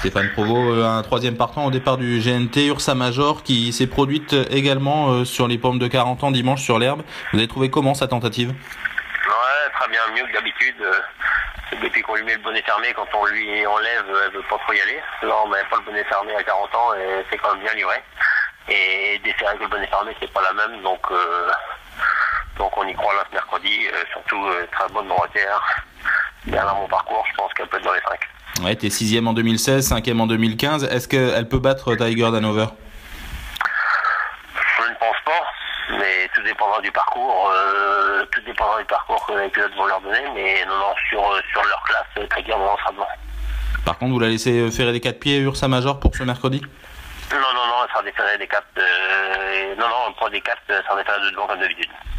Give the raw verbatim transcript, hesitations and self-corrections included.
Stéphane Provost, un troisième partant au départ du G N T, Ursa Major, qui s'est produite également sur les pommes de quarante ans dimanche sur l'herbe. Vous avez trouvé comment sa tentative? Ouais, très bien, mieux que d'habitude. Depuis qu'on lui met le bonnet fermé, quand on lui enlève, elle veut pas trop y aller. Là, on met pas le bonnet fermé à quarante ans et c'est quand même bien livré. Et d'essayer avec le bonnet fermé, c'est pas la même, donc euh, donc on y croit là ce mercredi. Euh, surtout euh, très bonne droitière. Derrière mon parcours, je pense qu'elle peut être dans les cinq. Ouais, t'es sixième en deux mille seize, cinquième en deux mille quinze. Est-ce qu'elle peut battre Tiger d'Hanover? Je ne pense pas, mais tout dépendra du parcours. Euh, tout dépendra du parcours que les pilotes vont leur donner, mais non, non, sur, sur leur classe, Tiger on sera devant. Par contre, vous la laissez faire des quatre pieds Ursa Major pour ce mercredi? Non, non, non, elle sera déférée des quatre. Euh, non, non, on prend des quatre, ça sera déférée de devant comme d'habitude.